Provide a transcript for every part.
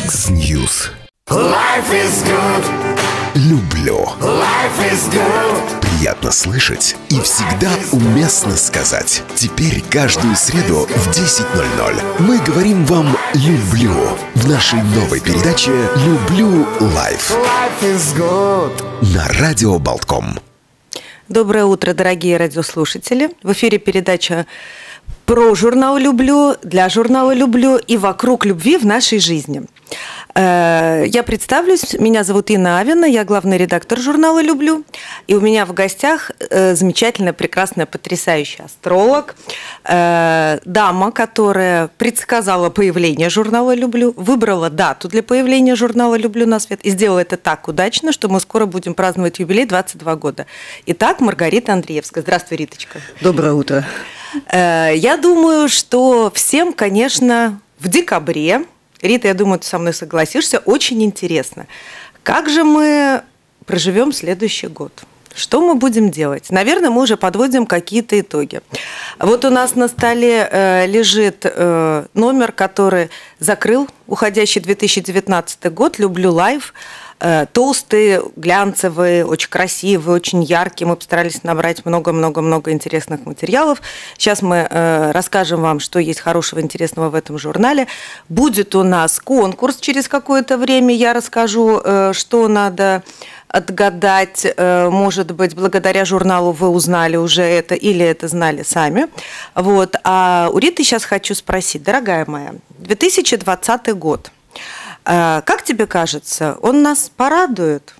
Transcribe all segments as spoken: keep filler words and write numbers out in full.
X-News. Life is good. Люблю. Life is good. Приятно слышать и всегда уместно сказать. Теперь каждую среду в десять ноль ноль мы говорим вам «люблю» в нашей новой передаче «Люблю лайф» Life is good. на радио Болтком. Доброе утро, дорогие радиослушатели. В эфире передача про журнал «Люблю», для журнала «Люблю» и вокруг любви в нашей жизни. Я представлюсь, меня зовут Инна Авина, я главный редактор журнала «Люблю». И у меня в гостях замечательная, прекрасная, потрясающая астролог, дама, которая предсказала появление журнала «Люблю», выбрала дату для появления журнала «Люблю» на свет и сделала это так удачно, что мы скоро будем праздновать юбилей двадцать два года. Итак, Маргарита Андреевская. Здравствуй, Риточка. Доброе утро. Я думаю, что всем, конечно, в декабре, Рита, я думаю, ты со мной согласишься, очень интересно, как же мы проживем следующий год? Что мы будем делать? Наверное, мы уже подводим какие-то итоги. Вот у нас на столе э, лежит э, номер, который закрыл уходящий две тысячи девятнадцатый год «Люблю лайф». Э, толстые, глянцевые, очень красивые, очень яркие. Мы постарались набрать много-много-много интересных материалов. Сейчас мы э, расскажем вам, что есть хорошего, интересного в этом журнале. Будет у нас конкурс через какое-то время. Я расскажу, э, что надо отгадать, может быть, благодаря журналу вы узнали уже это или это знали сами. Вот. А у Риты сейчас хочу спросить, дорогая моя, две тысячи двадцатый год, как тебе кажется, он нас порадует?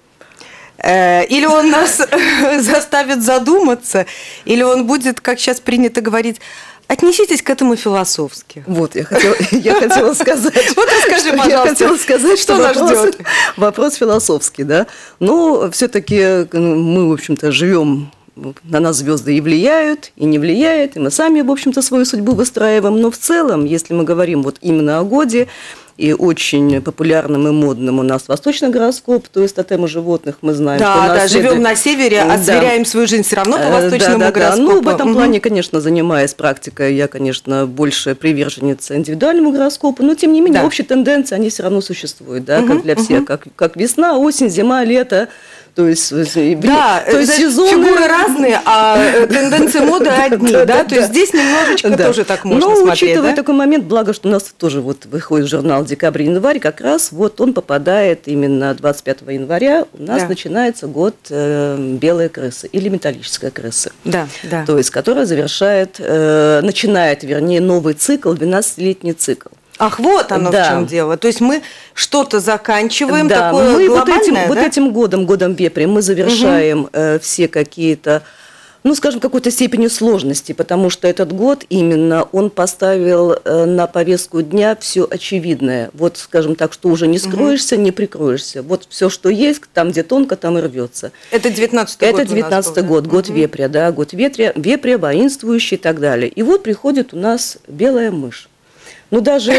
Или он нас заставит задуматься? Или он будет, как сейчас принято говорить, отнеситесь к этому философски. Вот, я хотела, я хотела сказать. Вот расскажи, пожалуйста, я хотела сказать, что, что нас вопрос, ждет. Вопрос философский, да. Но все-таки мы, в общем-то, живем, на нас звезды и влияют, и не влияют, и мы сами, в общем-то, свою судьбу выстраиваем. Но в целом, если мы говорим вот именно о годе, и очень популярным и модным у нас восточный гороскоп, то есть тотемы животных мы знаем. Да, что да, наследует... живем на севере, а да. сверяем свою жизнь все равно по восточному да, да, гороскопу. Да. Ну, в этом угу. плане, конечно, занимаясь практикой, я, конечно, больше приверженница индивидуальному гороскопу, но, тем не менее, да. общие тенденции, они все равно существуют, да, угу, как для всех, угу. как, как весна, осень, зима, лето. То есть, да, то есть сезоны... фигуры разные, а тенденции моды одни, да, да? То есть здесь немножечко да. тоже так можно Но, смотреть. учитывая да? такой момент, благо, что у нас тоже вот выходит журнал декабрь-январь, как раз вот он попадает именно двадцать пятого января, у нас да. начинается год э, белой крысы или металлической крысы. Да, да. То есть, которая завершает, э, начинает, вернее, новый цикл, двенадцатилетний цикл. Ах, вот оно да. в чем дело. То есть мы что-то заканчиваем, да, такое мы глобальное, вот этим, да? вот этим годом, годом вепря, мы завершаем угу. э, все какие-то, ну, скажем, какой-то степени сложности, потому что этот год именно он поставил э, на повестку дня все очевидное. Вот, скажем так, что уже не скроешься, угу. не прикроешься. Вот все, что есть, там, где тонко, там и рвется. Это девятнадцатый год. Это девятнадцатый год, да? год угу. вепря, да, год вепря, вепря, воинствующий и так далее. И вот приходит у нас белая мышь. Ну, даже...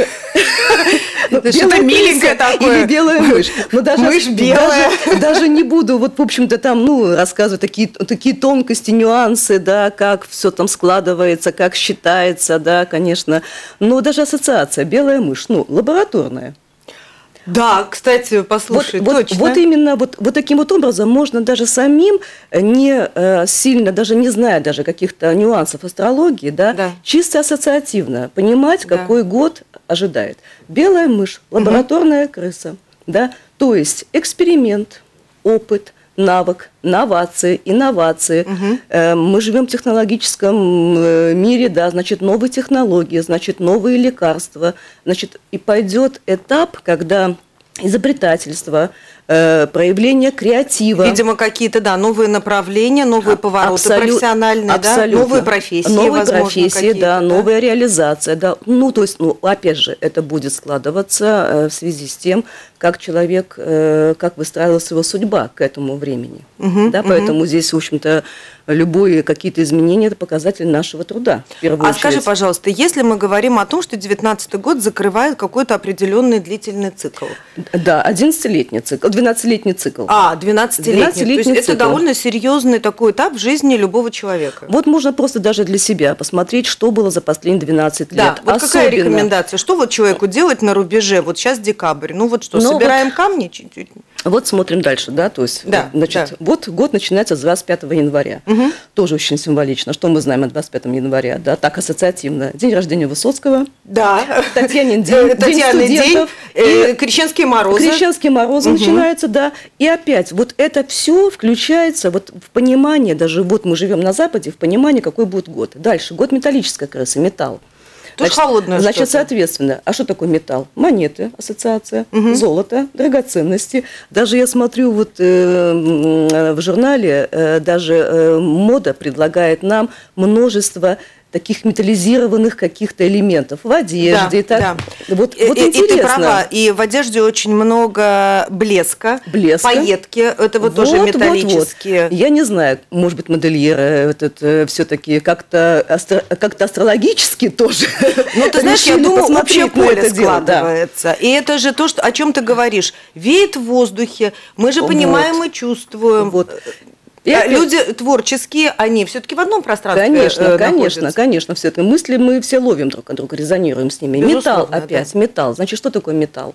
Что-то миленькое такое. Или белая мышь. Мышь белая. Даже не буду, вот, в общем-то, там, ну, рассказывать такие тонкости, нюансы, да, как все там складывается, как считается, да, конечно. Но даже ассоциация белая мышь, ну, лабораторная. Да, кстати, послушай, вот, точно. Вот, вот именно вот, вот таким вот образом можно даже самим, не э, сильно, даже не зная даже каких-то нюансов астрологии, да, да. чисто ассоциативно понимать, да. какой год ожидает. Белая мышь, лабораторная угу. крыса, да, то есть эксперимент, опыт, навык, новации, инновации. Угу. Э, мы живем в технологическом э, мире, да, значит, новые технологии, значит, новые лекарства, значит, и пойдет этап, когда изобретательство, э, проявление креатива. Видимо, какие-то, да, новые направления, новые повороты Абсолют, профессиональные, абсолютно. да, новые профессии, новые возможно, профессии, да, да, новая реализация, да. Ну, то есть, ну, опять же, это будет складываться э, в связи с тем, как человек, э, как выстраивалась его судьба к этому времени. Угу, да, поэтому угу. здесь, в общем-то, любые какие-то изменения – это показатель нашего труда. В первую а очередь. Скажи, пожалуйста, если мы говорим о том, что девятнадцатый год закрывает какой-то определенный длительный цикл? Да, одиннадцатилетний цикл, двенадцатилетний цикл. А, двенадцатилетний. двенадцатилетний То есть цикл. это довольно серьезный такой этап в жизни любого человека. Вот можно просто даже для себя посмотреть, что было за последние двенадцать лет. Да, вот Особенно... какая рекомендация? Что вот человеку делать на рубеже? Вот сейчас декабрь. Ну вот что, ну, собираем вот... камни чуть-чуть? Вот смотрим дальше, да, то есть, да, значит, да. вот год начинается с двадцать пятого января. Угу. Тоже очень символично. Что мы знаем о двадцать пятом января? Да, так ассоциативно. День рождения Высоцкого. Да. Татьянин день. Татьянин день. И крещенские морозы. Крещенские морозы угу. начинаются, да. И опять, вот это все включается вот в понимание, даже вот мы живем на Западе, в понимание, какой будет год. Дальше, год металлической крысы, металл. Тоже значит, холодное Значит, что-то. Соответственно, а что такое металл? Монеты, ассоциация, угу. золото, драгоценности. Даже я смотрю вот э, в журнале, э, даже э, мода предлагает нам множество таких металлизированных каких-то элементов в одежде. Да, так. да. Вот, и, вот и, интересно. И ты права, и в одежде очень много блеска, блеска. пайетки, это вот, вот тоже металлические. Вот, вот. Я не знаю, может быть, модельеры этот, все-таки как-то, астро, как-то астрологически тоже. Ну, ты знаешь, я думаю, общее поле складывается. И это же то, что, о чем ты говоришь. Веет в воздухе, мы же понимаем вот. И чувствуем. Вот. И люди опять... творческие, они все-таки в одном пространстве Конечно, э, конечно, находятся. конечно. Все это мысли мы все ловим друг от друга, резонируем с ними. Безусловно, металл опять, да. металл. Значит, что такое металл?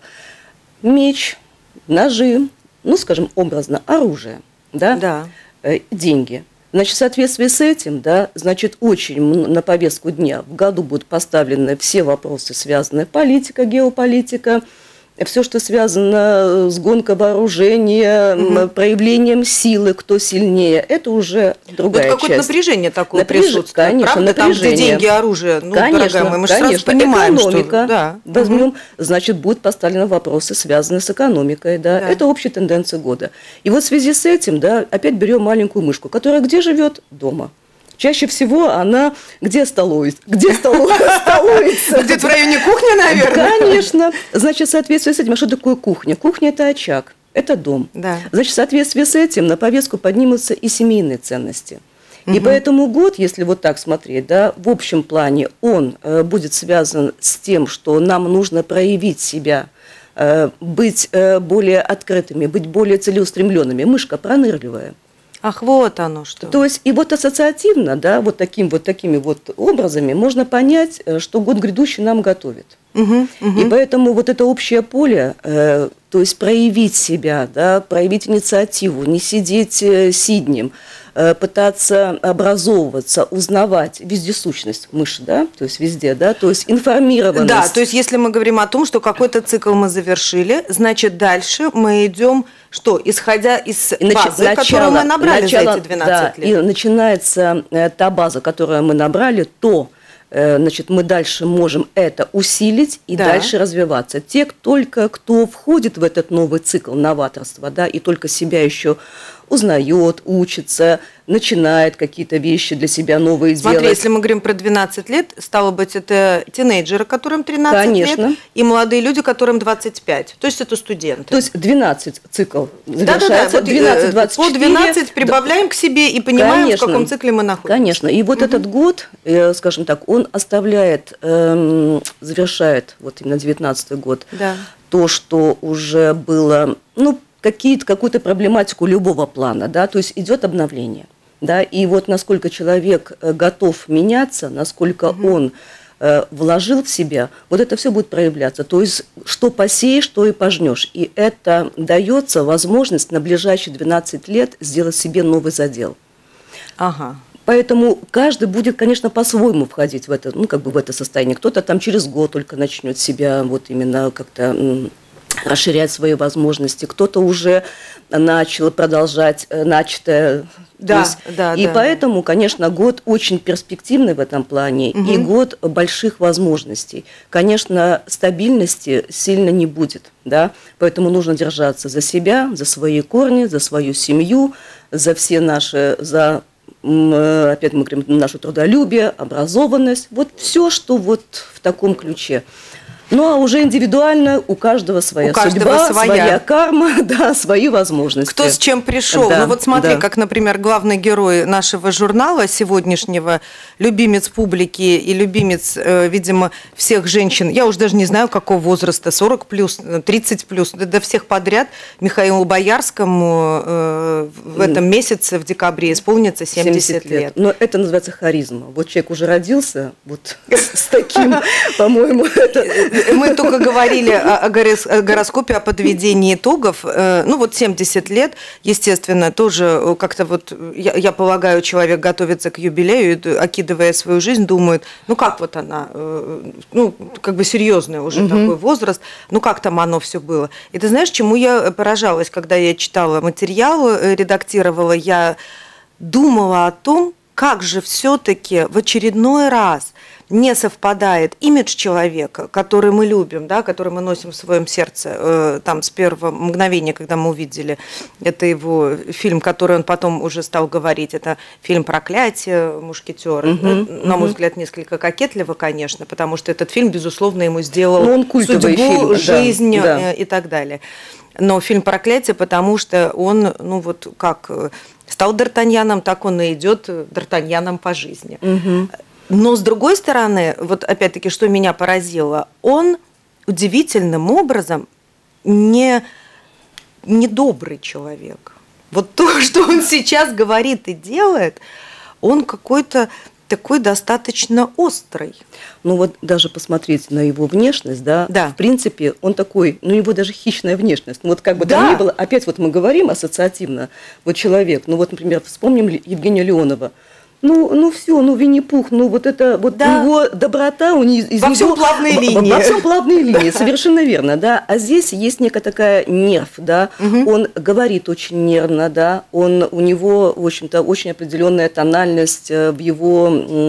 Меч, ножи, ну, скажем, образно, оружие, да? Да. Э, деньги. Значит, в соответствии с этим, да, значит, очень на повестку дня в году будут поставлены все вопросы, связанные политика, геополитика, все, что связано с гонкой вооружения, угу. проявлением силы, кто сильнее, это уже другая вот какое-то часть. напряжение такое Напряж... присутствует. Конечно, правда? напряжение. Там, где деньги, оружие, ну, конечно, дорогая моя, мы же конечно. сразу понимаем, экономика. Что... Да. Возьмем, угу. значит, будут поставлены вопросы, связанные с экономикой. Да? Да. Это общая тенденция года. И вот в связи с этим, да, опять берем маленькую мышку, которая где живет? Дома. Чаще всего она где столуется? Где столуется? Где-то в районе кухни, наверное. Конечно. Значит, в соответствии с этим, а что такое кухня? Кухня – это очаг, это дом. Да. Значит, в соответствии с этим на повестку поднимутся и семейные ценности. И угу. поэтому год, если вот так смотреть, да, в общем плане он э, будет связан с тем, что нам нужно проявить себя, э, быть э, более открытыми, быть более целеустремленными. Мышка пронырливая. Ах, вот оно что. То есть, и вот ассоциативно, да, вот, таким, вот такими вот образами можно понять, что год грядущий нам готовит. Угу, угу. И поэтому вот это общее поле, э, то есть проявить себя, да, проявить инициативу, не сидеть э, сиднем, э, пытаться образовываться, узнавать вездесущность мыши, да, то есть везде, да, то есть информированность. Да, то есть если мы говорим о том, что какой-то цикл мы завершили, значит дальше мы идем, что, исходя из и базы, начало, которую мы набрали начало, за эти двенадцать да, лет. И начинается э, та база, которую мы набрали, то значит, мы дальше можем это усилить и да. дальше развиваться. Те, только кто входит в этот новый цикл новаторства, да, и только себя еще узнает, учится, начинает какие-то вещи для себя новые Смотри, делать. если мы говорим про двенадцать лет, стало быть, это тинейджеры, которым тринадцать Конечно. лет, и молодые люди, которым двадцать пять. То есть это студенты. То есть двенадцать цикл завершается. Да, да, да. Вот двенадцать двадцать четыре. По двенадцать прибавляем да. к себе и понимаем, Конечно. в каком цикле мы находимся. Конечно. И вот угу. этот год, э, скажем так, он оставляет, э, завершает, вот именно девятнадцатый год, да. то, что уже было, ну, какие-то, какую-то проблематику любого плана, да, то есть идет обновление, да, и вот насколько человек готов меняться, насколько угу. он э, вложил в себя, вот это все будет проявляться, то есть что посеешь, то и пожнешь, и это дается возможность на ближайшие двенадцать лет сделать себе новый задел. Ага. Поэтому каждый будет, конечно, по-своему входить в это, ну, как бы в это состояние. Кто-то там через год только начнет себя вот именно как-то расширять свои возможности, кто-то уже начал продолжать начатое. Да, есть, да, и да. поэтому, конечно, год очень перспективный в этом плане, угу. и год больших возможностей. Конечно, стабильности сильно не будет, да, поэтому нужно держаться за себя, за свои корни, за свою семью, за все наши, за, опять мы говорим, наше трудолюбие, образованность, вот все, что вот в таком ключе. Ну, а уже индивидуально у каждого своя у каждого судьба, своя. своя карма, да, свои возможности. Кто с чем пришел. Да, ну вот смотри, да. как, например, главный герой нашего журнала сегодняшнего, любимец публики и любимец, э, видимо, всех женщин, я уже даже не знаю, какого возраста, сорок плюс, тридцать плюс, до всех подряд, Михаилу Боярскому э, в этом месяце, в декабре, исполнится семьдесят лет. Но это называется харизма. Вот человек уже родился вот с таким, по-моему, это... Мы только говорили о гороскопе, о подведении итогов. Ну вот семьдесят лет, естественно, тоже как-то вот, я, я полагаю, человек готовится к юбилею, окидывая свою жизнь, думает, ну как вот она, ну как бы серьезный уже угу. такой возраст, ну как там оно все было. И ты знаешь, чему я поражалась, когда я читала материал, редактировала, я думала о том, как же все-таки в очередной раз не совпадает имидж человека, который мы любим, да, который мы носим в своем сердце, э, там, с первого мгновения, когда мы увидели, это его фильм, который он потом уже стал говорить, это фильм «Проклятие», «Мушкетер». Uh-huh, на мой uh-huh. взгляд, несколько кокетливо, конечно, потому что этот фильм, безусловно, ему сделал он судьбу, фильм, жизнь да, да. и так далее. Но фильм «Проклятие», потому что он, ну вот как стал Д'Артаньяном, так он и идет Д'Артаньяном по жизни. Uh-huh. Но, с другой стороны, вот опять-таки, что меня поразило, он удивительным образом не, не добрый человек. Вот то, что он сейчас говорит и делает, он какой-то такой достаточно острый. Ну вот даже посмотреть на его внешность, да, да. в принципе, он такой, ну у него даже хищная внешность. Ну, вот как бы да. там ни было, опять вот мы говорим ассоциативно, вот человек, ну вот, например, вспомним Евгения Леонова. Ну, ну все, ну Винни-Пух, ну вот это вот да. его доброта, у него, во всем плавные линии, во всем плавные линии, совершенно верно, да. А здесь есть некая такая нерв, да. Угу. Он говорит очень нервно, да. Он у него, в общем-то, очень определенная тональность в его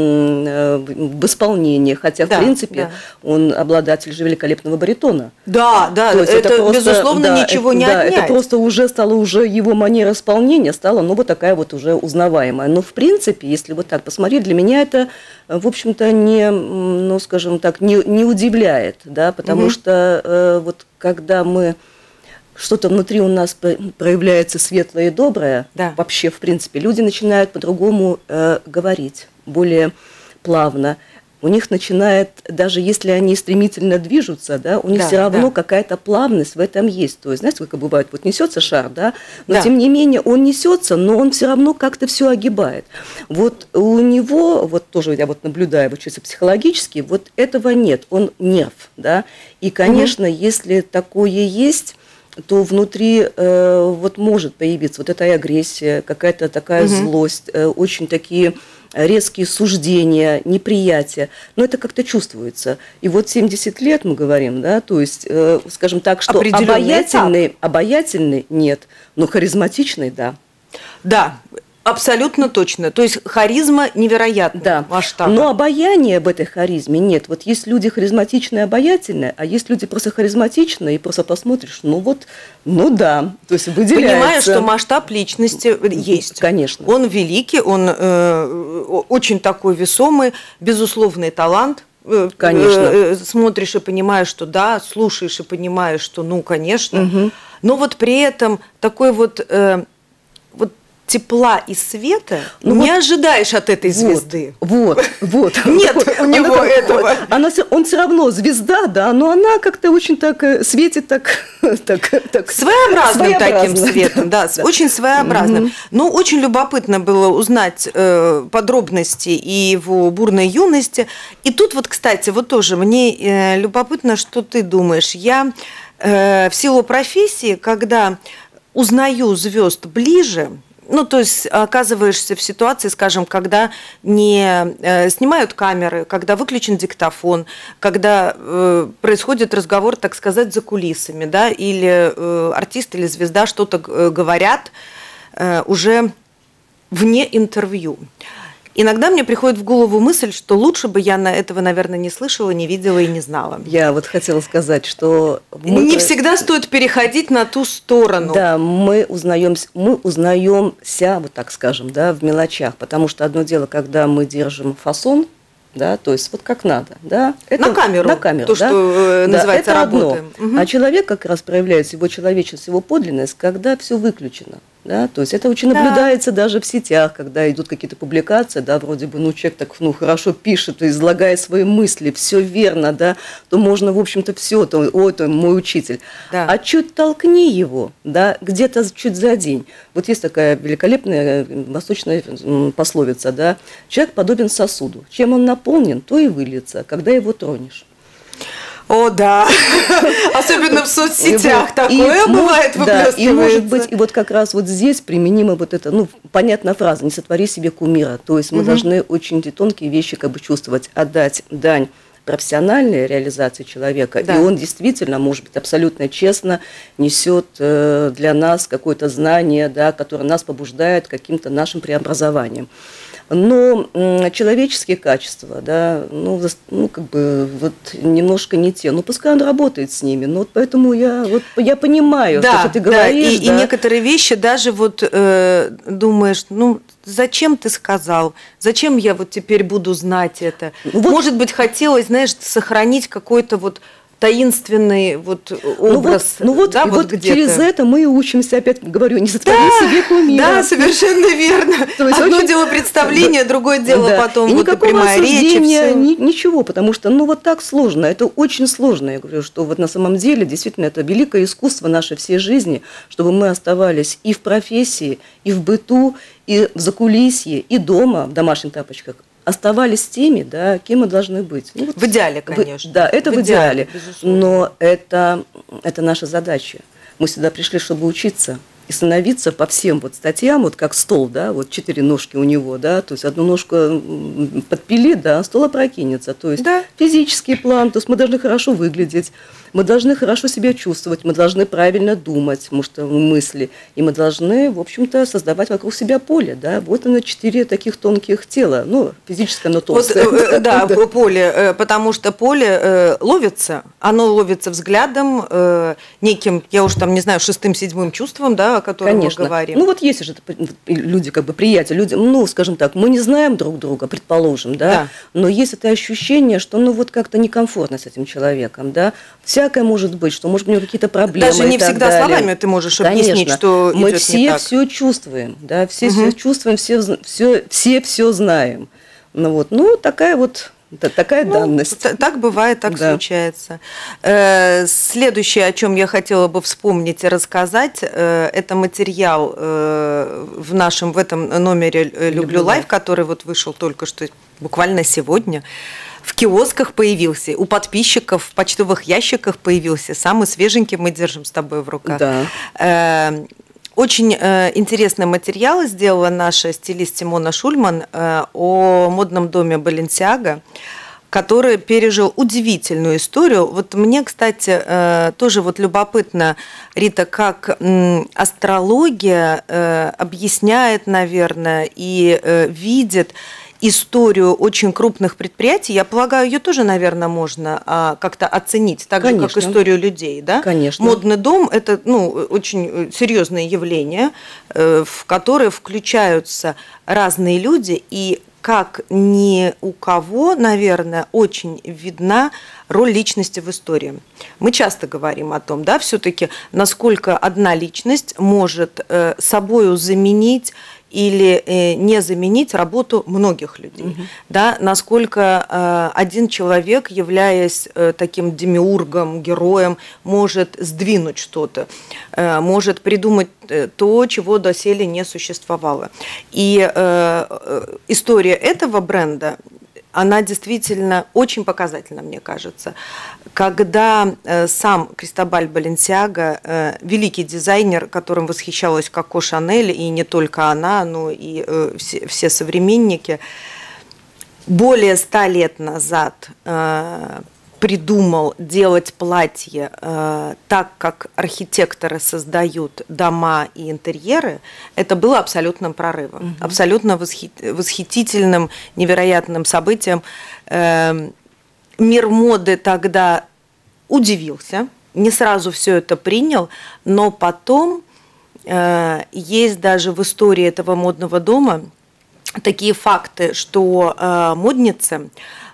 в исполнении, хотя да, в принципе да. он обладатель же великолепного баритона. Да, да. То есть это, это просто, безусловно да, ничего это, не да, отнять. Это просто уже стало уже его манера исполнения стала, ну вот такая вот уже узнаваемая. Но в принципе, если Если вот так посмотреть, для меня это, в общем-то, не, ну, скажем так, не, не удивляет, да, потому угу. что э, вот когда мы что-то внутри у нас проявляется светлое и доброе, да. вообще, в принципе, люди начинают по-другому э, говорить, более плавно. У них начинает, даже если они стремительно движутся, да, у них да, все равно да. какая-то плавность в этом есть. То есть, знаете, как бывает, вот несется шар, да, но да. тем не менее он несется, но он все равно как-то все огибает. Вот у него, вот тоже я вот наблюдаю вот чисто психологически, вот этого нет, он нерв, да. И, конечно, угу. если такое есть, то внутри э, вот может появиться вот эта агрессия, какая-то такая угу. злость, э, очень такие резкие суждения, неприятие, но это как-то чувствуется. И вот семьдесят лет мы говорим, да, то есть, э, скажем так, что обаятельный, обаятельный нет, но харизматичный, да. Да, абсолютно точно. То есть харизма невероятна, да. масштаба. Но обаяния в этой харизме нет. Вот есть люди харизматичные, обаятельные, а есть люди просто харизматичные, и просто посмотришь, ну вот, ну да, то есть выделяется. Понимая, что масштаб личности есть. Конечно. Он великий, он э, очень такой весомый, безусловный талант. Конечно. Смотришь и понимаешь, что да, слушаешь и понимаешь, что ну, конечно. Угу. Но вот при этом такой вот... Э, вот тепла и света ну, не вот, ожидаешь от этой звезды. Вот, вот. вот. Нет у него она, этого. Она, он все равно звезда, да, но она как-то очень так светит, так... так, так своеобразным, своеобразным таким светом, да, да. очень своеобразным. Mm-hmm. Но очень любопытно было узнать э, подробности и его бурной юности. И тут вот, кстати, вот тоже мне э, любопытно, что ты думаешь. Я э, в силу профессии, когда узнаю звезд ближе, ну, то есть оказываешься в ситуации, скажем, когда не э, снимают камеры, когда выключен диктофон, когда э, происходит разговор, так сказать, за кулисами, да, или э, артист или звезда что-то э, говорят э, уже вне интервью. Иногда мне приходит в голову мысль, что лучше бы я на этого, наверное, не слышала, не видела и не знала. Я вот хотела сказать, что... Мы... Не всегда стоит переходить на ту сторону. Да, мы узнаем, мы узнаемся, вот так скажем, да, в мелочах. Потому что одно дело, когда мы держим фасон, да, то есть вот как надо, да. Это на камеру, на камеру, то, да? что да, называется это работаем. Одно. Угу. А человек как раз проявляет его человечность, его подлинность, когда все выключено. Да, то есть это очень да. наблюдается даже в сетях, когда идут какие-то публикации, да, вроде бы, ну, человек так, ну, хорошо пишет, излагает свои мысли, все верно, да, то можно, в общем-то, все, то, ой, это мой учитель. Да. А чуть толкни его, да, где-то чуть за день. Вот есть такая великолепная восточная пословица, да, человек подобен сосуду. Чем он наполнен, то и выльется, когда его тронешь. О, да, особенно в соцсетях такое бывает, выплескивается. И может быть, и вот как раз вот здесь применима вот эта, ну, понятная фраза, не сотвори себе кумира. То есть мы должны очень тонкие вещи как бы чувствовать, отдать дань профессиональной реализации человека, да. И он действительно, может быть, абсолютно честно несет э, для нас какое-то знание, да, которое нас побуждает к каким-то нашим преобразованиям. Но м, человеческие качества, да, ну, ну, как бы, вот немножко не те. Ну, пускай он работает с ними. Ну, вот поэтому я, вот, я понимаю, да, то, что ты говоришь. Да, и, да. и некоторые вещи даже вот э, думаешь, ну, зачем ты сказал? Зачем я вот теперь буду знать это? Вот. Может быть, хотелось, знаешь, сохранить какой-то вот таинственный вот образ. Ну вот, ну вот, да, и вот, вот через это мы и учимся, опять говорю, не сотвори да, себе кумира. Да, совершенно верно. То есть Одно очень... дело представление, да, другое дело да. потом и вот и прямая речь. И ни, ничего, потому что ну вот так сложно, это очень сложно. Я говорю, что вот на самом деле действительно это великое искусство нашей всей жизни, чтобы мы оставались и в профессии, и в быту, и в закулисье, и дома, в домашних тапочках, оставались теми, да, кем мы должны быть. Ну, вот, в идеале, конечно. В, да, это в, в идеале. идеале но это, это наша задача. Мы сюда пришли, чтобы учиться и становиться по всем вот статьям, вот как стол, да, вот четыре ножки у него, да, то есть одну ножку подпилит, да, стол опрокинется. То есть да. физический план, то есть мы должны хорошо выглядеть, мы должны хорошо себя чувствовать, мы должны правильно думать, потому что мысли, и мы должны, в общем-то, создавать вокруг себя поле, да, вот оно четыре таких тонких тела, ну, физическое, но толстое. Вот, э, да, да, поле, э, потому что поле э, ловится, оно ловится взглядом, э, неким, я уж там не знаю, шестым, седьмым чувством, да, о котором Конечно. мы говорим. Ну, вот есть же люди, как бы, приятели, люди, ну, скажем так, мы не знаем друг друга, предположим, да, да. но есть это ощущение, что, ну, вот как-то некомфортно с этим человеком, да, всякое может быть, что, может быть, у него какие-то проблемы. Даже не всегда далее. Словами ты можешь Конечно. объяснить, что мы идет все не так. все чувствуем, да, все угу. все чувствуем, все все все все знаем. Ну вот, ну такая вот такая ну, данность. Так бывает, так да. случается. Следующее, о чем я хотела бы вспомнить и рассказать, это материал в нашем в этом номере «Люблю лайф», который вот вышел только что, буквально сегодня. В киосках появился, у подписчиков в почтовых ящиках появился. Самый свеженький мы держим с тобой в руках. Да. Очень э, интересный материал сделала наша стилист Симона Шульман э, о модном доме Balenciaga, который пережил удивительную историю. Вот мне, кстати, э, тоже вот любопытно, Рита, как э, астрология э, объясняет, наверное, и э, видит историю очень крупных предприятий. Я полагаю, ее тоже, наверное, можно а, как-то оценить, так Конечно. же, как историю людей. Да? Конечно. Модный дом – это ну, очень серьезное явление, э, в которое включаются разные люди, и как ни у кого, наверное, очень видна роль личности в истории. Мы часто говорим о том, да, все-таки, насколько одна личность может э, собою заменить или э, не заменить работу многих людей. Угу. Да, насколько э, один человек, являясь э, таким демиургом, героем, может сдвинуть что-то, э, может придумать э, то, чего доселе не существовало. И э, э, история этого бренда, она действительно очень показательна, мне кажется. Когда э, сам Кристобаль Баленсиага, э, великий дизайнер, которым восхищалась Коко Шанель, и не только она, но и э, все, все современники, более ста лет назад э, придумал делать платье э, так, как архитекторы создают дома и интерьеры, это было абсолютным прорывом, угу. абсолютно восхит, восхитительным, невероятным событием. Э, мир моды тогда удивился, не сразу все это принял, но потом э, есть даже в истории этого модного дома такие факты, что э, модницы,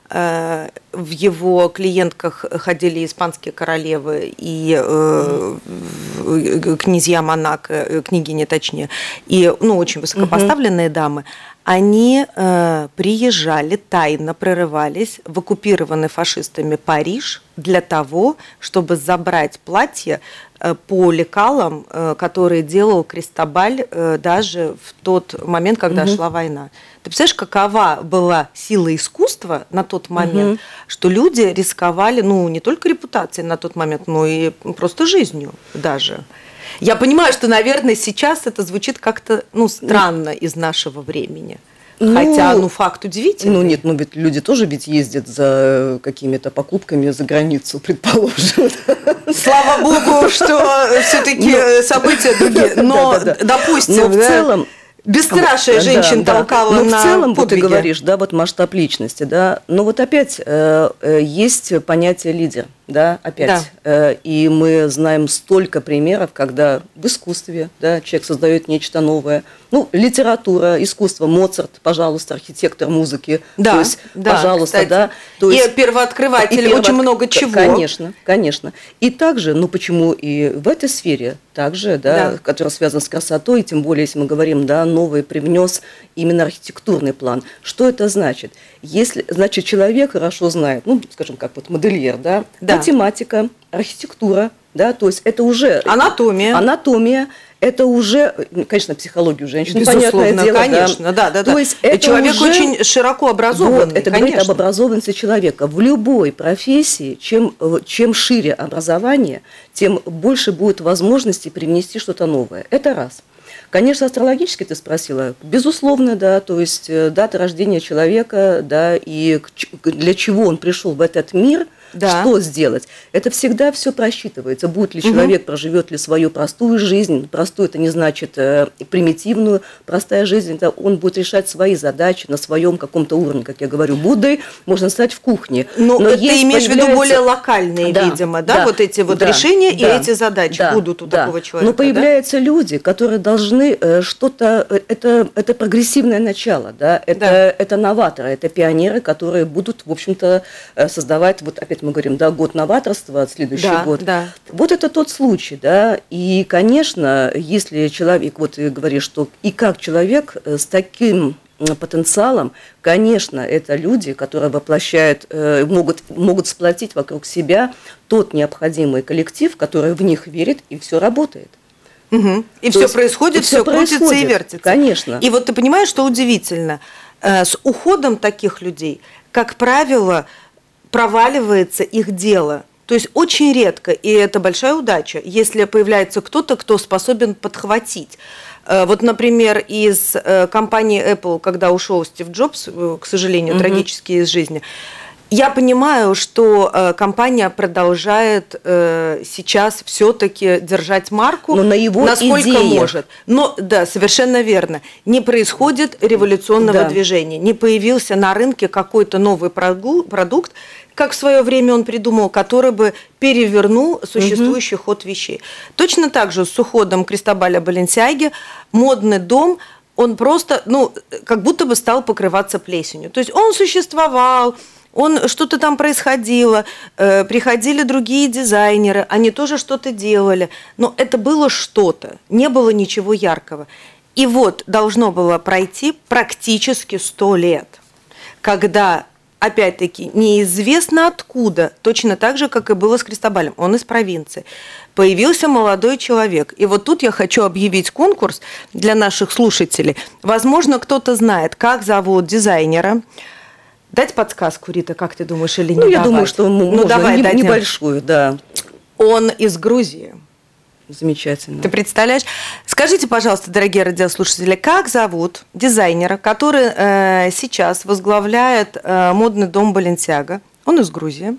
э, в его клиентках ходили испанские королевы и э, князья Монако, княгини точнее, и ну, очень высокопоставленные угу. дамы, они э, приезжали, тайно прорывались в оккупированный фашистами Париж для того, чтобы забрать платье э, по лекалам, э, которые делал Кристобаль э, даже в тот момент, когда угу. шла война. Ты представляешь, какова была сила искусства на тот момент, угу. что люди рисковали, ну, не только репутацией на тот момент, но и просто жизнью даже. Я понимаю, что, наверное, сейчас это звучит как-то, ну, странно из нашего времени. Ну, хотя, ну, факт удивительный. Ну, нет, ну, ведь люди тоже ведь ездят за какими-то покупками за границу, предположим. Слава богу, что все-таки события другие. Но, допустим, в целом, бесстрашие женщин да, толкало да. на в целом, подвиги. Вот ты говоришь, да, вот масштаб личности, да. Но вот опять э, есть понятие лидер, да, опять. Да. Э, и мы знаем столько примеров, когда в искусстве, да, человек создает нечто новое. Ну, литература, искусство, Моцарт, пожалуйста, архитектор музыки. Да, то есть, да, пожалуйста, кстати. да. То есть, и первооткрыватели, и первооткр... очень много чего. Конечно, конечно. И также, ну почему и в этой сфере также, да, да. которая связана с красотой, тем более, если мы говорим, да, новый привнес именно архитектурный план. Что это значит? Если, значит, человек хорошо знает, ну, скажем, как вот модельер, да, да. математика, архитектура, да, то есть это уже... Анатомия. Анатомия. Это уже, конечно, психологию женщин, безусловно, понятное дело. Конечно, да, да, да. То есть и это человек уже, очень широко образованный, вот, это конечно. говорит об образованности человека. В любой профессии, чем, чем шире образование, тем больше будет возможности привнести что-то новое. Это раз. Конечно, астрологически ты спросила, безусловно, да, то есть дата рождения человека, да, и для чего он пришел в этот мир, да. Что сделать? Это всегда все просчитывается. Будет ли человек, угу. проживет ли свою простую жизнь. Простую это не значит э, примитивную. Простая жизнь, это он будет решать свои задачи на своем каком-то уровне. Как я говорю, Буддой можно стать в кухне. Но, Но ты имеешь в виду более локальные, да, видимо, да, да, вот эти вот да, решения да, и эти задачи да, будут у да. такого человека. Но появляются да? люди, которые должны э, что-то... Это, это прогрессивное начало, да? Это, да. это новаторы, это пионеры, которые будут, в общем-то, создавать... Вот опять мы говорим, да, год новаторства, следующий да, год. Да. Вот это тот случай, да, и, конечно, если человек, вот ты говоришь, что и как человек с таким потенциалом, конечно, это люди, которые воплощают, могут, могут сплотить вокруг себя тот необходимый коллектив, который в них верит, и все работает. Угу. И То все происходит, и все, все крутится происходит, и вертится. Конечно. И вот ты понимаешь, что удивительно, с уходом таких людей, как правило, проваливается их дело. То есть очень редко, и это большая удача, если появляется кто-то, кто способен подхватить. Вот, например, из компании Apple, когда ушел Стив Джобс, к сожалению, mm-hmm. трагически из жизни, я понимаю, что компания продолжает сейчас все-таки держать марку, но на его насколько идеях. может. Но, да, совершенно верно. Не происходит революционного да. движения, не появился на рынке какой-то новый продукт, как в свое время он придумал, который бы перевернул существующий угу. ход вещей. Точно так же с уходом Кристобаля Баленсиаги модный дом, он просто, ну, как будто бы стал покрываться плесенью. То есть он существовал, он что-то там происходило, э, приходили другие дизайнеры, они тоже что-то делали, но это было что-то, не было ничего яркого. И вот должно было пройти практически сто лет, когда... Опять-таки, неизвестно откуда, точно так же, как и было с Кристобалем, он из провинции, появился молодой человек. И вот тут я хочу объявить конкурс для наших слушателей. Возможно, кто-то знает, как зовут дизайнера. Дать подсказку, Рита, как ты думаешь, или не Ну, давать? я думаю, что ну, можно давай не, дадим. Небольшую, да. Он из Грузии. Замечательно. Ты представляешь? Скажите, пожалуйста, дорогие радиослушатели, как зовут дизайнера, который э, сейчас возглавляет э, модный дом Баленсиага, он из Грузии,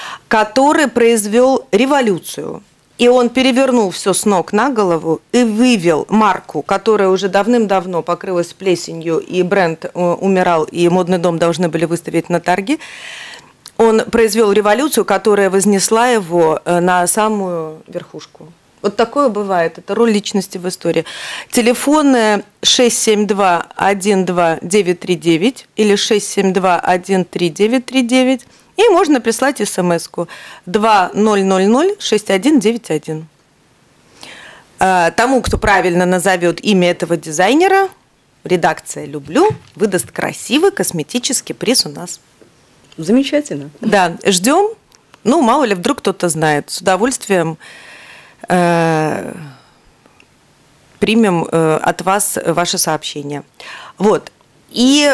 который произвел революцию. И он перевернул все с ног на голову и вывел марку, которая уже давным-давно покрылась плесенью, и бренд э, умирал, и модный дом должны были выставить на торги. Он произвел революцию, которая вознесла его э, на самую верхушку. Вот такое бывает. Это роль личности в истории. Телефоны шесть семь два один два девять три девять или шесть семь два один три девять три девять. И можно прислать смс-ку два ноль ноль ноль шесть один девять один. Тому, кто правильно назовет имя этого дизайнера, редакция «Люблю» выдаст красивый косметический приз у нас. Замечательно. Да, ждем. Ну, мало ли, вдруг кто-то знает. С удовольствием э, примем э, от вас ваше сообщение. Вот. И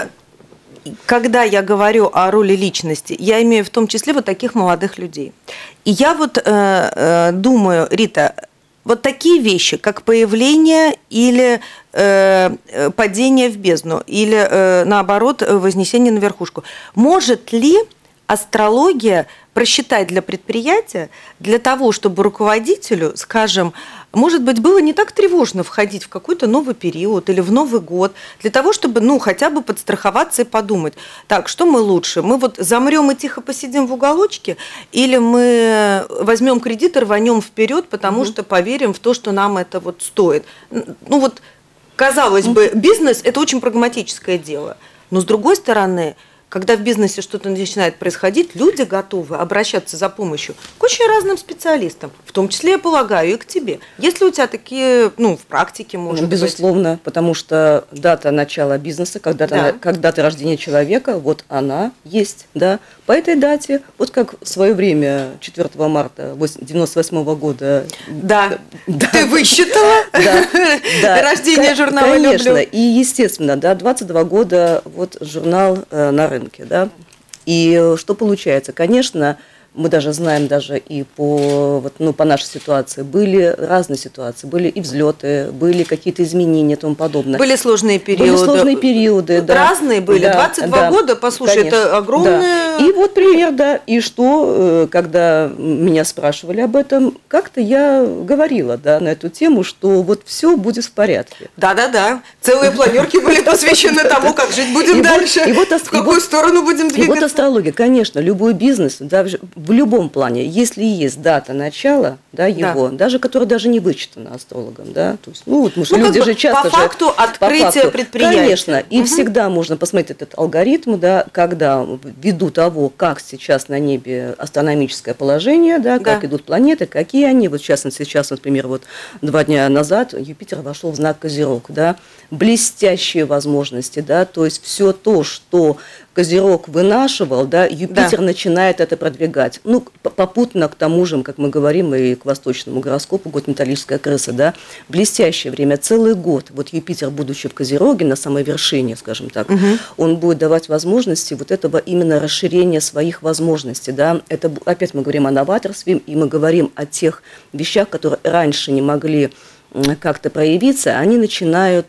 когда я говорю о роли личности, я имею в том числе вот таких молодых людей. И я вот э, э, думаю, Рита, вот такие вещи, как появление или э, падение в бездну, или э, наоборот вознесение на верхушку, может ли астрология просчитать для предприятия, для того, чтобы руководителю, скажем, может быть, было не так тревожно входить в какой-то новый период или в Новый год, для того, чтобы, ну, хотя бы подстраховаться и подумать, так, что мы лучше, мы вот замрем и тихо посидим в уголочке, или мы возьмем кредит и рванем вперед, потому угу. что поверим в то, что нам это вот стоит. Ну вот, казалось бы, бизнес – это очень прагматическое дело, но с другой стороны, когда в бизнесе что-то начинает происходить, люди готовы обращаться за помощью к очень разным специалистам, в том числе, я полагаю, и к тебе. Есть ли у тебя такие, ну, в практике, может Безусловно, быть? Безусловно, потому что дата начала бизнеса, когда-то, да. когда-то рождения человека, вот она есть, да. По этой дате, вот как в свое время, четвёртого марта девяносто восьмого года. Да, да. Ты высчитала рождение журнала «Люблю». Конечно, и естественно, да, двадцать два года вот журнал на рынке. Да? И что получается? Конечно, мы даже знаем, даже и по, вот, ну, по нашей ситуации, были разные ситуации, были и взлеты, были какие-то изменения и тому подобное. Были сложные периоды. Были сложные периоды, да. Разные были, да, двадцать два да, года, послушай, конечно, это огромное... Да. И вот пример, да, и что, когда меня спрашивали об этом, как-то я говорила, да, на эту тему, что вот все будет в порядке. Да-да-да, целые планерки были посвящены тому, как жить будем дальше, в какую сторону будем двигаться. И вот астрология, конечно, любой бизнес, да, в любом плане, если есть дата начала, да, его, да. даже которая даже не вычитана астрологом, да, то есть, ну вот мы ну, люди же часто по факту же, открытия по факту, предприятия, конечно, и угу. всегда можно посмотреть этот алгоритм, да, когда ввиду того, как сейчас на небе астрономическое положение, да, как да. идут планеты, какие они, вот сейчас, сейчас, например, вот два дня назад Юпитер вошел в знак Козерог, да, блестящие возможности, да, то есть все то, что Козерог вынашивал, да, Юпитер да. начинает это продвигать. Ну, попутно к тому же, как мы говорим, и к восточному гороскопу, год металлическая крыса, да, блестящее время, целый год. Вот Юпитер, будучи в Козероге, на самой вершине, скажем так, угу. он будет давать возможности вот этого именно расширения своих возможностей, да. Это, опять мы говорим о новаторстве, и мы говорим о тех вещах, которые раньше не могли как-то проявиться, они начинают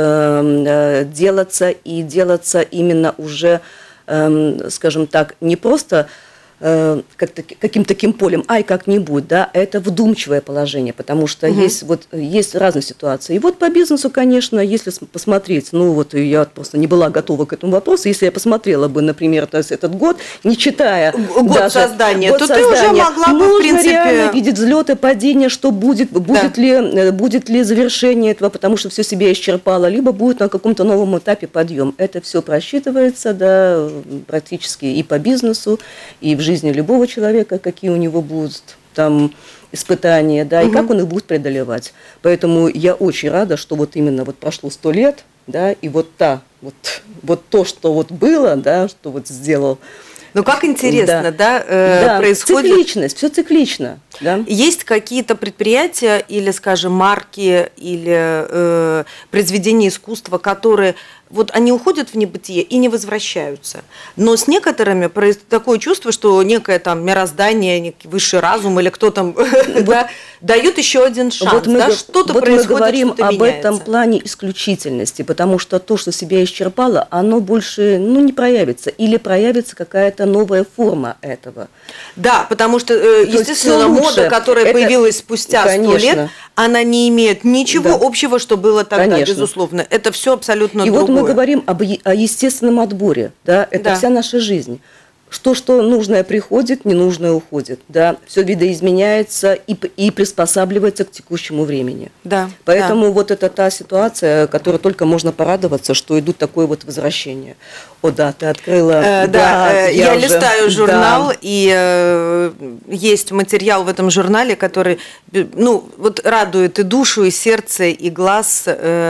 э, делаться и делаться именно уже, э, скажем так, не просто э, каким-то таким полем, ай, как-нибудь, да, это вдумчивое положение, потому что угу. есть, вот, есть разные ситуации. И вот по бизнесу, конечно, если посмотреть, ну вот я просто не была готова к этому вопросу, если я посмотрела бы, например, то есть этот год, не читая год даже, создания, год то создания, ты уже могла бы, можно в принципе... реально видеть взлеты, падения, что будет, будет, да. ли, будет ли завершение этого, потому что все себя исчерпало, либо будет на каком-то новом этапе подъем. Это все просчитывается, да, практически и по бизнесу, и в жизни любого человека, какие у него будут там испытания, да, угу. и как он их будет преодолевать. Поэтому я очень рада, что вот именно вот прошло сто лет, да, и вот та, вот, вот то, что вот было, да, что вот сделал. Ну, как интересно, да, да, э, да происходит... цикличность, все циклично. Да? Есть какие-то предприятия или, скажем, марки, или э, произведения искусства, которые... Вот они уходят в небытие и не возвращаются. Но с некоторыми такое чувство, что некое там мироздание, некий высший разум или кто там да, дает еще один шанс. Вот мы, да, что-то вот происходит, мы говорим что-то об меняется. этом плане исключительности, потому что то, что себя исчерпало, оно больше ну, не проявится. Или проявится какая-то новая форма этого. Да, потому что, естественно, мода, которая это, появилась спустя сто лет, она не имеет ничего да. общего, что было тогда, конечно. Безусловно. Это все абсолютно и другое. Вот мы говорим об, о естественном отборе, да, это да. вся наша жизнь. что, что нужное приходит, ненужное уходит. Да? Все видоизменяется и, и приспосабливается к текущему времени. Да, Поэтому да. вот это та ситуация, которой только можно порадоваться, что идут такое вот возвращение. О, да, ты открыла. Э, да, да э, я, я уже, листаю журнал, да. и э, есть материал в этом журнале, который, ну, вот радует и душу, и сердце, и глаз.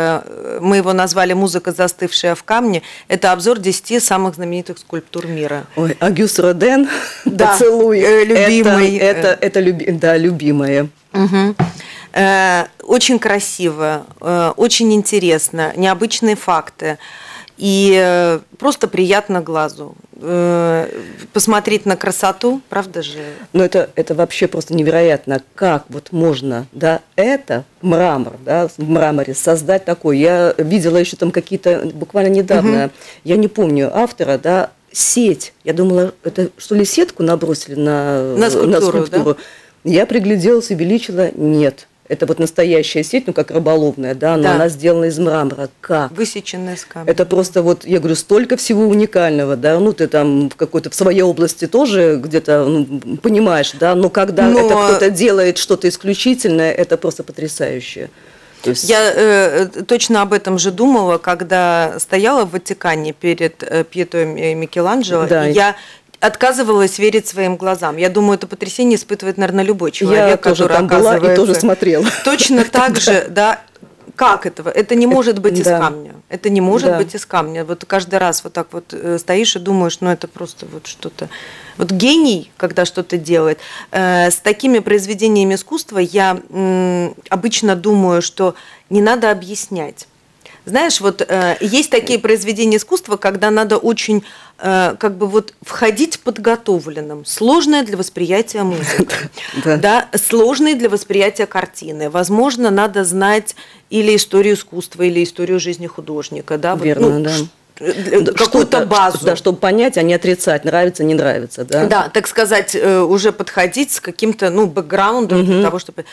Э, мы его назвали «Музыка, застывшая в камне». Это обзор десяти самых знаменитых скульптур мира. Ой, Агюст Роден, да, поцелуй. Э, любимый. Это, это, это люби, да, любимое. Угу. Э, очень красиво, э, очень интересно, необычные факты. И э, просто приятно глазу. Э, посмотреть на красоту, правда же? Но это, это вообще просто невероятно, как вот можно, да, это мрамор, да, в мраморе создать такой. Я видела еще там какие-то, буквально недавно, угу. я не помню автора, да, сеть. Я думала, это что ли сетку набросили на, на скульптуру? На скульптуру. Да? Я пригляделась, увеличила, нет. Это вот настоящая сеть, ну как рыболовная, да, но да. она сделана из мрамора. Как? Высеченная из камня. Это просто вот, я говорю, столько всего уникального, да, ну ты там в какой-то в своей области тоже где-то ну, понимаешь, да, но когда но... это кто-то делает что-то исключительное, это просто потрясающе. Есть... Я э, точно об этом же думала, когда стояла в Ватикане перед э, Пьетро Микеланджело, да. и я отказывалась верить своим глазам. Я думаю, это потрясение испытывает, наверное, любой человек, я тоже который там была и тоже смотрела. Точно так же, да. Как этого? Это не может быть из камня. Это не может быть из камня. Вот каждый раз вот так вот стоишь и думаешь, ну это просто вот что-то. Вот гений, когда что-то делает. С такими произведениями искусства я обычно думаю, что не надо объяснять. Знаешь, вот э, есть такие произведения искусства, когда надо очень э, как бы вот входить подготовленным, сложное для восприятия музыка, да. Да, сложное для восприятия картины. Возможно, надо знать или историю искусства, или историю жизни художника, да, верно, вот, ну, да. какую-то базу. Да, чтобы понять, а не отрицать, нравится, не нравится. Да, да, так сказать, уже подходить с каким-то ну, бэкграундом угу. для того, чтобы...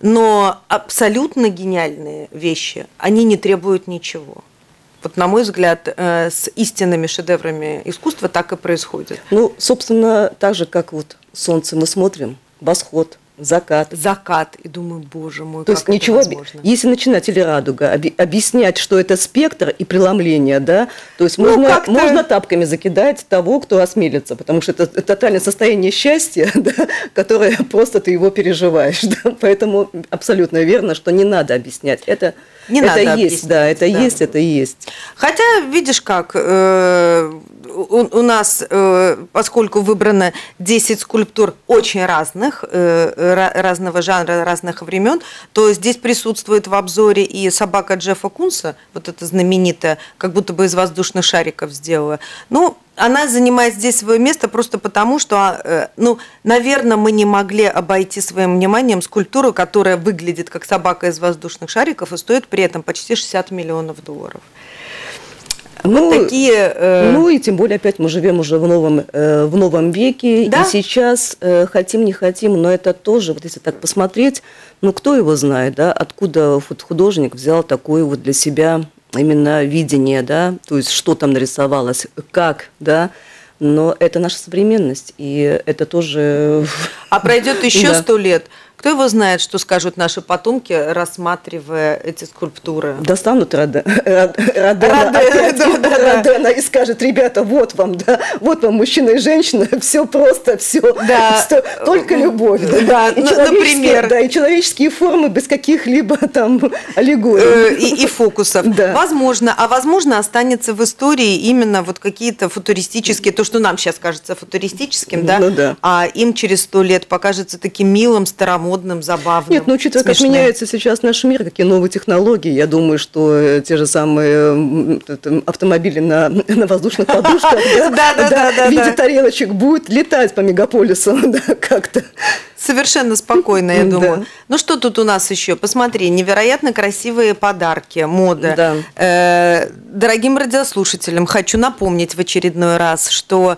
Но абсолютно гениальные вещи, они не требуют ничего. Вот, на мой взгляд, с истинными шедеврами искусства так и происходит. Ну, собственно, так же, как вот солнце мы смотрим, восход, закат. Закат. И думаю, боже мой, То как есть это ничего, возможно? Если начинать или радуга, объяснять, что это спектр и преломление, да, то есть ну, можно, можно тапками закидать того, кто осмелится, потому что это тотальное состояние счастья, да, которое просто ты его переживаешь. Да, поэтому абсолютно верно, что не надо объяснять. Это, не это надо есть, да, это да. есть, это есть. Хотя, видишь как, э, у, у нас, э, поскольку выбрано десять скульптур очень разных, э, разного жанра, разных времен, то здесь присутствует в обзоре и собака Джеффа Кунса, вот эта знаменитая, как будто бы из воздушных шариков сделала. Ну, она занимает здесь свое место просто потому, что, ну, наверное, мы не могли обойти своим вниманием скульптуру, которая выглядит как собака из воздушных шариков и стоит при этом почти шестьдесят миллионов долларов. Ну, вот такие, э... ну и тем более опять мы живем уже в новом, э, в новом веке, да? И сейчас э, хотим не хотим, но это тоже, вот если так посмотреть, ну кто его знает, да, откуда вот художник взял такое вот для себя именно видение, да, то есть что там нарисовалось, как, да, но это наша современность, и это тоже... А пройдет еще сто лет. Кто его знает, что скажут наши потомки, рассматривая эти скульптуры? Достанут Родена, Родена и скажут, ребята, вот вам, да, вот вам мужчина и женщина, все просто, все, да. только любовь. Да, и например. Да, и человеческие формы без каких-либо там аллегорий. И, и фокусов. Да. Возможно, а возможно останется в истории именно вот какие-то футуристические, то, что нам сейчас кажется футуристическим, да, ну, да. а им через сто лет покажется таким милым, старомодным, модным, забавным. Нет, ну учитывая, смешным. Как меняется сейчас наш мир, какие новые технологии, я думаю, что те же самые автомобили на, на воздушных подушках в виде тарелочек будут летать по мегаполису как-то. Совершенно спокойно, я думаю. Да. Ну что тут у нас еще? Посмотри, невероятно красивые подарки, мода. Да. Э, дорогим радиослушателям хочу напомнить в очередной раз, что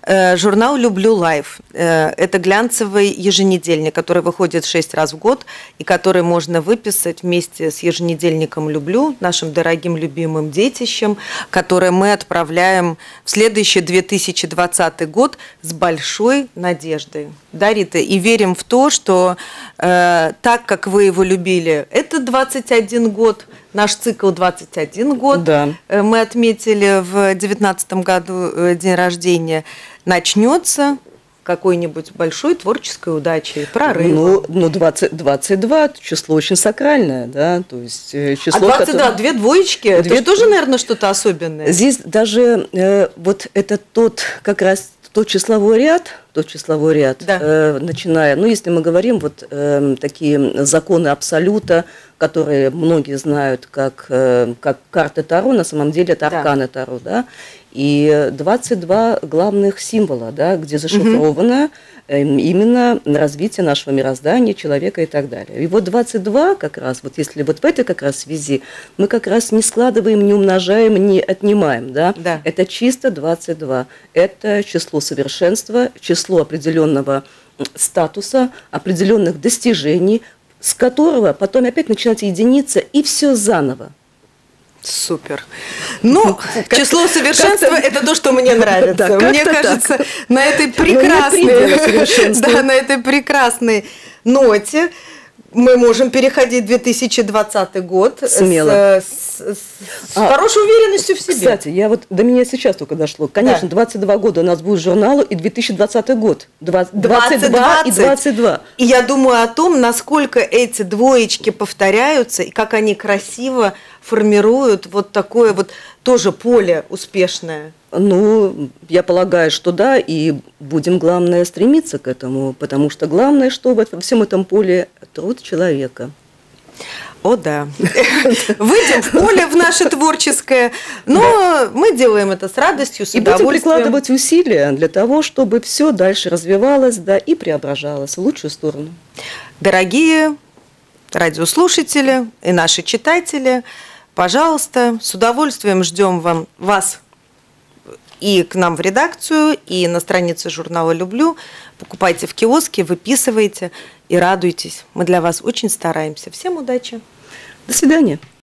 Журнал «Люблю лайф». Это глянцевый еженедельник, который выходит шесть раз в год и который можно выписать вместе с еженедельником «Люблю», нашим дорогим любимым детищем, которое мы отправляем в следующий две тысячи двадцатый год с большой надеждой. Да, Рита? И верим в то, что э, так, как вы его любили, это двадцать один год, наш цикл двадцать один год, да. Мы отметили в девятнадцатом году день рождения, начнется какой-нибудь большой творческой удачей, прорыв. Ну, ну двадцать, двадцать два, число очень сакральное, да, то есть число... А двадцать два, которое... две двоечки, две... это тоже, наверное, что-то особенное. Здесь даже э, вот это тот как раз тот числовой ряд, тот числовой ряд, да. э, начиная, ну, если мы говорим вот э, такие законы абсолюта, которые многие знают как, э, как карты Таро, на самом деле это арканы да. Таро, да, и двадцать два главных символа, да, где зашифровано угу. именно развитие нашего мироздания, человека и так далее. И вот двадцать два как раз, вот если вот в этой как раз связи, мы как раз не складываем, не умножаем, не отнимаем, да, да. Это чисто двадцать два, это число совершенства, число определенного статуса, определенных достижений, с которого потом опять начинать единица и все заново. Супер. Ну, число совершенства – это то, что мне нравится. Да, мне кажется, так. на этой прекрасной, да, на этой прекрасной ноте мы можем переходить в две тысячи двадцатый год смело. С, с, с а, хорошей уверенностью в себе. Кстати, я вот до меня сейчас только дошло. Конечно, да. двадцать два года у нас будет журналу и две тысячи двадцатый год. двадцать, двадцать два и двадцать два. И я думаю о том, насколько эти двоечки повторяются и как они красиво формируют вот такое вот тоже поле успешное. Ну, я полагаю, что да, и будем, главное, стремиться к этому, потому что главное, что во всем этом поле труд человека. О, да. Выйдем в поле в наше творческое, но мы делаем это с радостью, с удовольствием. И будем прикладывать усилия для того, чтобы все дальше развивалось, да, и преображалось в лучшую сторону. Дорогие радиослушатели и наши читатели, пожалуйста, с удовольствием ждем вам, вас и к нам в редакцию, и на странице журнала «Люблю». Покупайте в киоске, выписывайте и радуйтесь. Мы для вас очень стараемся. Всем удачи. До свидания.